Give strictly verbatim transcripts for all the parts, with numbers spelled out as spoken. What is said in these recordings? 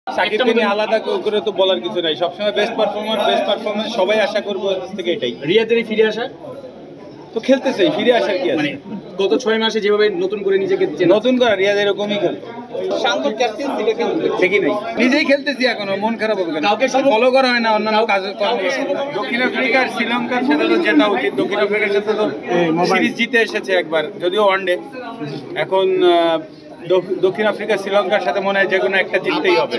সাকিবকে নিয়ে আলাদা করে তো বলার কিছু নাই, সবসময় বেস্ট পারফরমার বেস্ট পারফরম্যান্স সবাই আশা করবো থেকে এটাই। রিয়াদের ফিরে আসা তো খেলতেছে, ফিরে আসার কি আছে, গত ছয় মাসে যেভাবে নতুন করে নিজেকে নতুন করে রিয়াদ এরকমই খেলতো, দেখি নাই, নিজেই খেলতেছি এখনো, মন খারাপ হবে কেন, কাউকে ফলো করা হয় না অন্যান্য কাজ। দক্ষিণ আফ্রিকার শ্রীলঙ্কার সাথে তো জেতা উচিত, দক্ষিণ আফ্রিকার সাথে তো সিরিজ জিতে এসেছে একবার, যদিও ওয়ানডে। এখন দক্ষিণ আফ্রিকা শ্রীলঙ্কার সাথে মনে হয় যে কোনো একটা জিততেই হবে,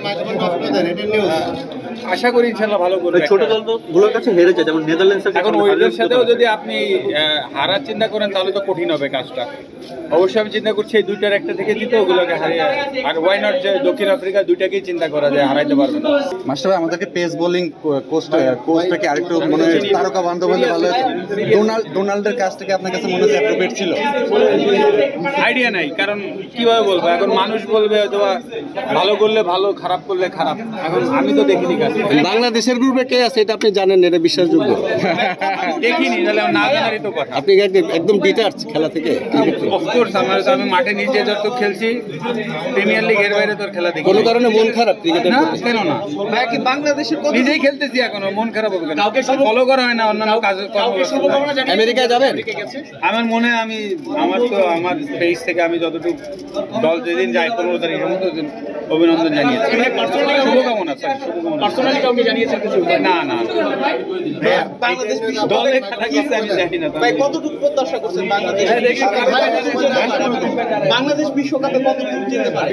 আশা করি ইনশাল্লাহ ভালো করবে। ছোট দলগুলোর কাছে হেরেছে, যেমন নেদারল্যান্ডস। এখন ওইদের সাথেও যদি আপনি হারার চিন্তা করেন তাহলে তো কঠিন হবে কাজটা। অবশ্যই আমি চিন্তা করছি এই দুইটার একটা থেকে জিতে ওগুলোকে হারিয়ে, আর ওয়াই নট যে দক্ষিণ আফ্রিকা দুইটাকেই চিন্তা করা যায়, হারাইতে পারবে না। মাস্টার ভাই, আমাদেরকে পেস বোলিং কোচটা কোচটাকে আরেকটু মনে হয় তারকা বান্ধব হলে ভালো হতো। ডোনাল্ড ডোনাল্ডের কাছ থেকে আপনার কাছে মনে হচ্ছে অ্যাপ্রোপ্রিয়েট ছিল? আইডিয়া নাই, কারণ কিভাবে বলবো, এখন মানুষ বলবে হয়তো ভালো করলে ভালো, খারাপ করলে খারাপ, এখন আমি তো দেখিনি কাজ। বাংলাদেশের গ্রুপে কে আছে এটা আপনি জানেন, এটা বিশ্বাসযোগ্য? দেখিনি, তাহলে না জানারই তো কথা। আপনি একদম ডিটাচ খেলা থেকে? অফকোর্স, আমার আমি মাঠে নিজে যত খেলছি, প্রিমিয়ার লিগ এর বাইরে তোর খেলা দেখি। কোনো কারণে মন খারাপ ক্রিকেটের প্রতি? কেন না, বাংলাদেশের নিজেই খেলতেছি এখনো, মন খারাপ হবে কেন, কাউকে ফলো করা হয় না অন্যান্য কাজ। আমেরিকায় যাবেন? আমার মনে হয় আমি, আমার তো আমার পেজ থেকে আমি যতটুকু দল যেদিন যাই পনেরো তারিখের মতো অভিনন্দন জানিয়েছি, শুভকামনা। পার্সোনালি কাউকে জানিয়েছেন কিছু? না না, বাংলাদেশ দলে খেলা গেছে আমি জানি না। ভাই কতটুকু প্রত্যাশা করছেন বাংলাদেশ বাংলাদেশ বিশ্বকাপে কতটুকু যেতে পারে?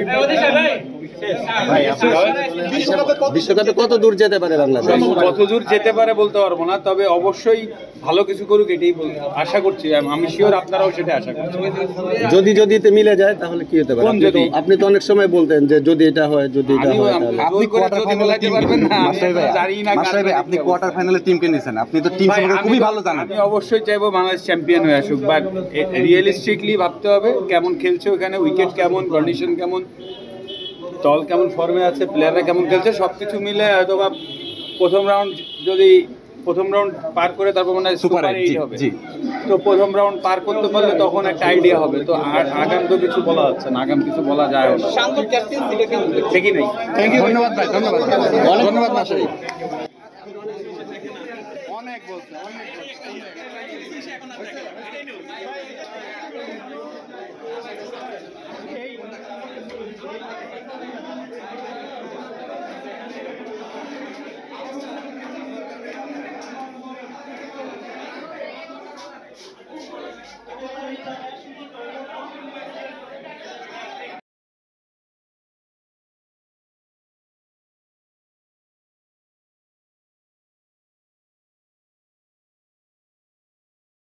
বিশ্বকাপে কত দূর যেতে পারে বাংলাদেশ? কত দূর যেতে পারে বলতে পারবো না, তবে অবশ্যই ভালো কিছু করুক এটাই আশা করছি। আমি শিওর আপনারাও সেটা আশা করছি। যদি যদি মিলে যায় তাহলে কি হতে পারে? আপনি তো অনেক সময় বলতেন যে যদি এটা হয়, যদি এটা হয়। আপনি কোয়ার্টার ফাইনালে টিম পারবেন না, জানি না। মাস্টার ভাই, আপনি কোয়ার্টার ফাইনালে টিমকে নিয়েছেন, আপনি তো টিম সম্পর্কে খুবই ভালো জানেন। আমি অবশ্যই চাইবো বাংলাদেশ চ্যাম্পিয়ন হয়ে আসুক, বাট রিয়েলিস্টিকলি ভাবতে হবে কেমন খেলছে ওখানে, উইকেট কেমন, কন্ডিশন কেমন, দল কেমন ফর্মে আছে, প্লেয়াররা কেমন খেলছে, সব কিছু মিলে হয়তো বা প্রথম রাউন্ড যদি প্রথম রাউন্ড পার করে তারপর মানে সুপার এইট হবে, তো প্রথম রাউন্ড পার করতে পারলে তখন একটা আইডিয়া হবে। তো আগাম তো কিছু বলা যাচ্ছে না, আগাম কিছু বলা যায় না, ঠিকই নেই। থ্যাংক ইউ, ধন্যবাদ ভাই, ধন্যবাদ ধন্যবাদ মাস্টার। অনেক বলছে, অনেক